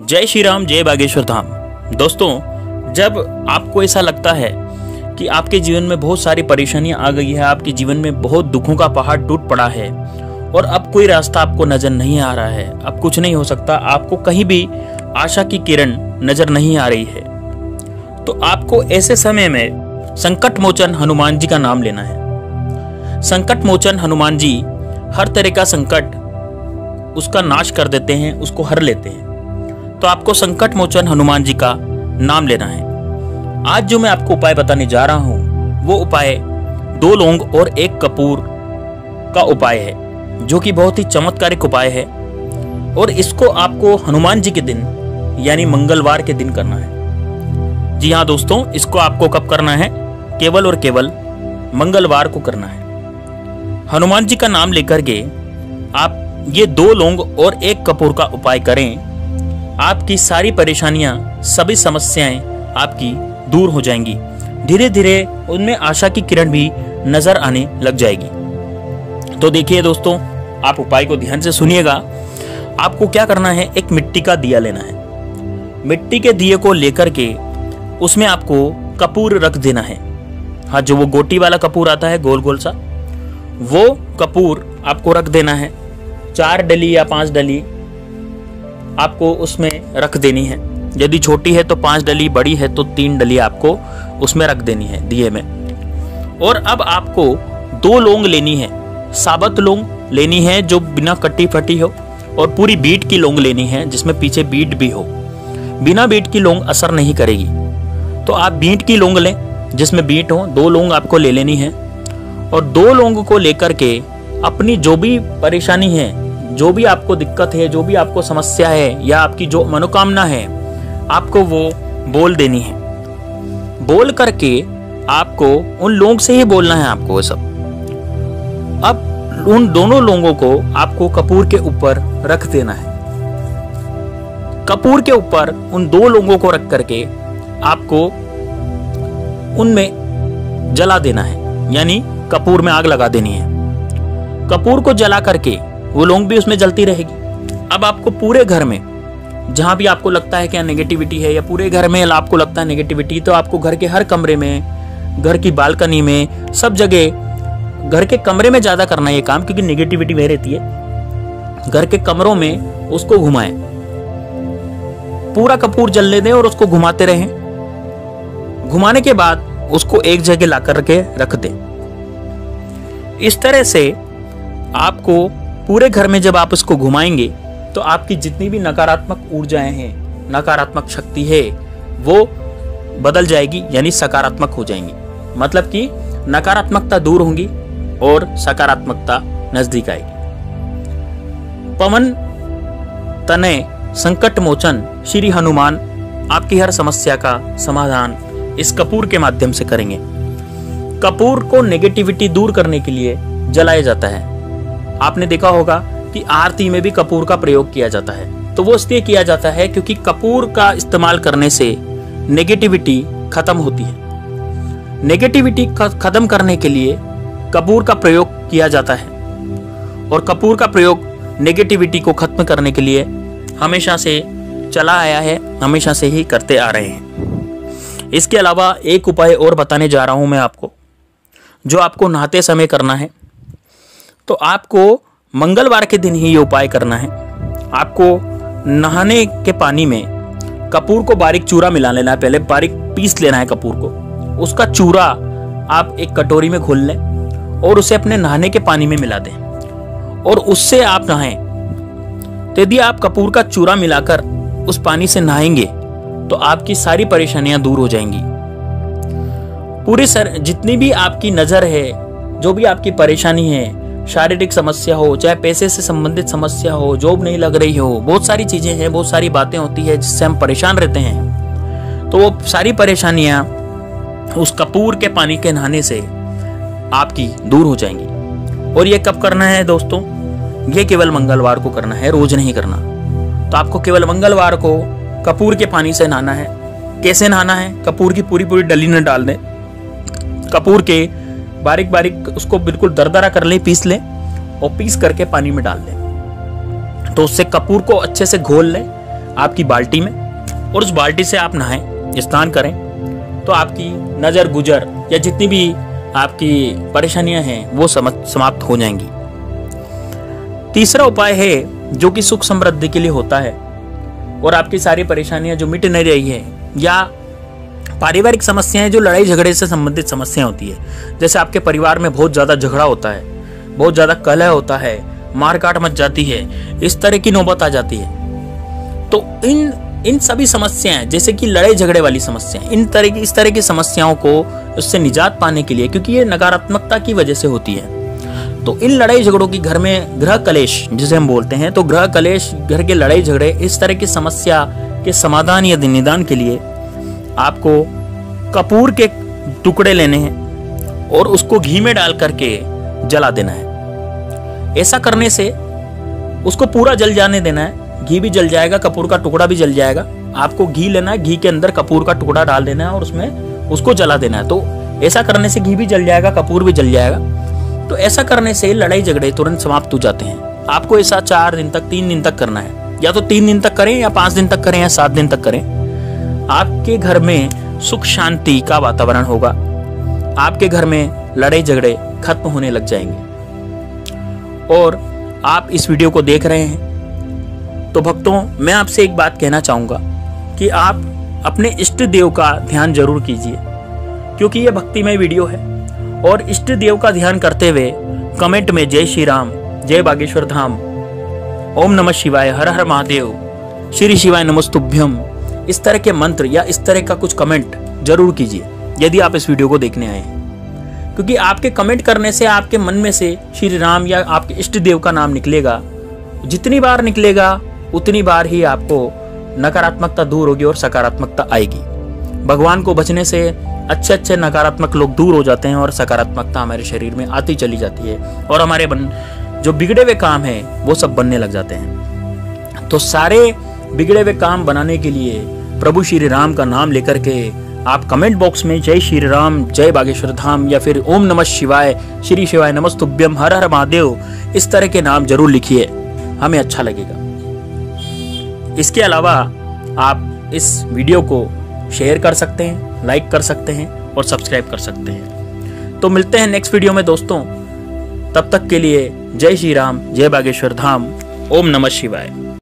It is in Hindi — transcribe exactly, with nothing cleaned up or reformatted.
जय श्री राम, जय बागेश्वर धाम। दोस्तों, जब आपको ऐसा लगता है कि आपके जीवन में बहुत सारी परेशानियां आ गई है, आपके जीवन में बहुत दुखों का पहाड़ टूट पड़ा है और अब कोई रास्ता आपको नजर नहीं आ रहा है, अब कुछ नहीं हो सकता, आपको कहीं भी आशा की किरण नजर नहीं आ रही है, तो आपको ऐसे समय में संकट मोचन हनुमान जी का नाम लेना है। संकट मोचन हनुमान जी हर तरह का संकट उसका नाश कर देते हैं, उसको हर लेते हैं। तो आपको संकट मोचन हनुमान जी का नाम लेना है। आज जो मैं आपको उपाय बताने जा रहा हूं वो उपाय दो लौंग और एक कपूर का उपाय है, जो कि बहुत ही चमत्कारिक उपाय है और इसको आपको हनुमान जी के दिन यानी मंगलवार के दिन करना है। जी हाँ दोस्तों, इसको आपको कब करना है? केवल और केवल मंगलवार को करना है। हनुमान जी का नाम लेकर के आप ये दो लौंग और एक कपूर का उपाय करें, आपकी सारी परेशानियां, सभी समस्याएं आपकी दूर हो जाएंगी। धीरे धीरे उनमें आशा की किरण भी नजर आने लग जाएगी। तो देखिए दोस्तों, आप उपाय को ध्यान से सुनिएगा। आपको क्या करना है, एक मिट्टी का दिया लेना है। मिट्टी के दिए को लेकर के उसमें आपको कपूर रख देना है। हाँ, जो वो गोटी वाला कपूर आता है गोल गोल सा, वो कपूर आपको रख देना है। चार डली या पांच डली आपको उसमें रख देनी है। यदि छोटी है तो पांच डली, बड़ी है तो तीन डली आपको उसमें रख देनी है दिए में। और अब आपको दो लौंग लेनी है, साबुत लौंग लेनी है जो बिना कटी फटी हो, और पूरी बीट की लौंग लेनी है जिसमें पीछे बीट भी हो। बिना बीट की लौंग असर नहीं करेगी, तो आप बीट की लौंग लें जिसमें बीट हो। दो लौंग आपको ले लेनी है और दो लौंग को लेकर के अपनी जो भी परेशानी है, जो भी आपको दिक्कत है, जो भी आपको समस्या है या आपकी जो मनोकामना है, आपको वो बोल देनी है। बोल करके आपको उन लौंग से ही बोलना है आपको वो सब। अब उन दोनों लौंगों को आपको कपूर के ऊपर रख देना है। कपूर के ऊपर उन दो लौंगों को रख करके आपको उनमें जला देना है, यानी कपूर में आग लगा देनी है। कपूर को जला करके वो लौंग भी उसमें जलती रहेगी। अब आपको पूरे घर में जहां भी आपको लगता है क्या नेगेटिविटी है, या पूरे घर में आपको लगता है नेगेटिविटी, तो आपको घर के हर कमरे में, घर की बालकनी में, सब जगह, घर के कमरे में ज्यादा करना है ये काम, क्योंकि नेगेटिविटी वह रहती है। घर के कमरों में उसको घुमाएं, पूरा कपूर जलने दें और उसको घुमाते रहें। घुमाने के बाद उसको एक जगह ला करके रख दें। इस तरह से आपको पूरे घर में जब आप इसको घुमाएंगे तो आपकी जितनी भी नकारात्मक ऊर्जाएं हैं, नकारात्मक शक्ति है, वो बदल जाएगी, यानी सकारात्मक हो जाएंगी। मतलब कि नकारात्मकता दूर होंगी और सकारात्मकता नजदीक आएगी। पवन तनय संकट मोचन श्री हनुमान आपकी हर समस्या का समाधान इस कपूर के माध्यम से करेंगे। कपूर को नेगेटिविटी दूर करने के लिए जलाया जाता है। आपने देखा होगा कि आरती में भी कपूर का प्रयोग किया जाता है, तो वो इसलिए किया जाता है क्योंकि कपूर का इस्तेमाल करने से नेगेटिविटी खत्म होती है। नेगेटिविटी खत्म करने के लिए कपूर का प्रयोग किया जाता है, और कपूर का प्रयोग नेगेटिविटी को खत्म करने के लिए हमेशा से चला आया है, हमेशा से ही करते आ रहे हैं। इसके अलावा एक उपाय और बताने जा रहा हूं मैं आपको, जो आपको नहाते समय करना है। तो आपको मंगलवार के दिन ही ये उपाय करना है। आपको नहाने के पानी में कपूर को बारीक चूरा मिला लेना है। पहले बारीक पीस लेना है कपूर को। उसका चूरा आप एक कटोरी में घोल लें और उसे अपने नहाने के पानी में मिला दें और उससे आप नहाएं। तो यदि आप कपूर का चूरा मिलाकर उस पानी से नहाएंगे तो आपकी सारी परेशानियां दूर हो जाएंगी। पूरी सर जितनी भी आपकी नजर है, जो भी आपकी परेशानी है, शारीरिक समस्या हो, चाहे पैसे से संबंधित समस्या हो, जॉब नहीं लग रही हो, बहुत सारी चीजें हैं, बहुत सारी बातें होती है जिससे हम परेशान रहते हैं, तो वो सारी परेशानियां उस कपूर के पानी के नहाने से आपकी दूर हो जाएंगी। और ये कब करना है दोस्तों? ये केवल मंगलवार को करना है, रोज नहीं करना। तो आपको केवल मंगलवार को कपूर के पानी से नहाना है। कैसे नहाना है? कपूर की पूरी पूरी डली न डाल दें, कपूर के बारीक बारीक उसको बिल्कुल दरदरा कर लें, पीस लें और पीस करके पानी में डाल दें। तो उससे कपूर को अच्छे से घोल लें। आपकी बाल्टी में और उस बाल्टी से आप नहाएं, स्नान करें, तो आपकी नज़र गुजर या जितनी भी आपकी परेशानियां हैं वो समाप्त हो जाएंगी। तीसरा उपाय है जो कि सुख समृद्धि के लिए होता है और आपकी सारी परेशानियां जो मिट नहीं रही है या पारिवारिक समस्याएं जो लड़ाई झगड़े से संबंधित समस्याएं होती है, जैसे आपके परिवार में बहुत ज्यादा झगड़ा होता है, बहुत ज्यादा कलह होता है, मारकाट मच जाती है, इस तरह की नौबत आ जाती है, तो इन इन सभी समस्याएं जैसे कि लड़ाई झगड़े वाली समस्याएं, इन तरह की इस तरह की समस्याओं को उससे निजात पाने के लिए, क्योंकि ये नकारात्मकता की वजह से होती है, तो इन लड़ाई झगड़ों की घर में ग्रह कलेश जिसे हम बोलते हैं, तो ग्रह कलेश, घर के लड़ाई झगड़े, इस तरह की समस्या के समाधान या निदान के लिए आपको कपूर के टुकड़े लेने हैं और उसको घी में डाल करके जला देना है। ऐसा करने से उसको पूरा जल जाने देना है, घी भी जल जाएगा, कपूर का टुकड़ा भी जल जाएगा। आपको घी लेना है, घी के अंदर कपूर का टुकड़ा डाल देना है और उसमें उसको जला देना है। तो ऐसा करने से घी भी जल जाएगा, कपूर भी जल जाएगा। तो ऐसा करने से लड़ाई झगड़े तुरंत समाप्त हो जाते हैं। आपको ऐसा चार दिन तक, तीन दिन तक करना है, या तो तीन दिन तक करें या पांच दिन तक करें या सात दिन तक करें। आपके घर में सुख शांति का वातावरण होगा, आपके घर में लड़ाई झगड़े खत्म होने लग जाएंगे। और आप इस वीडियो को देख रहे हैं तो भक्तों, मैं आपसे एक बात कहना चाहूंगा कि आप अपने इष्ट देव का ध्यान जरूर कीजिए, क्योंकि यह भक्तिमय वीडियो है। और इष्ट देव का ध्यान करते हुए कमेंट में जय श्री राम, जय बागेश्वर धाम, ओम नमः शिवाय, हर हर महादेव, श्री शिवाय नमस्तुभ्यम, इस तरह के मंत्र या इस तरह का कुछ कमेंट जरूर कीजिए यदि आप इस वीडियो को देखने आए हैं, क्योंकि आपके कमेंट करने से आपके मन में से श्री राम या आपके इष्ट देव का नाम निकलेगा। जितनी बार निकलेगा उतनी बार ही आपको नकारात्मकता दूर होगी और सकारात्मकता आएगी। भगवान को बचने से अच्छे अच्छे नकारात्मक लोग दूर हो जाते हैं और सकारात्मकता हमारे शरीर में आती चली जाती है और हमारे बन जो बिगड़े हुए काम हैं वो सब बनने लग जाते हैं। तो सारे बिगड़े हुए काम बनाने के लिए प्रभु श्री राम का नाम लेकर के आप कमेंट बॉक्स में जय श्री राम, जय बागेश्वर धाम या फिर ओम नमः शिवाय, श्री शिवाय नमस्तुभ्यम, हर हर महादेव, इस तरह के नाम जरूर लिखिए, हमें अच्छा लगेगा। इसके अलावा आप इस वीडियो को शेयर कर सकते हैं, लाइक कर सकते हैं और सब्सक्राइब कर सकते हैं। तो मिलते हैं नेक्स्ट वीडियो में दोस्तों, तब तक के लिए जय श्री राम, जय बागेश्वर धाम, ओम नमः शिवाय।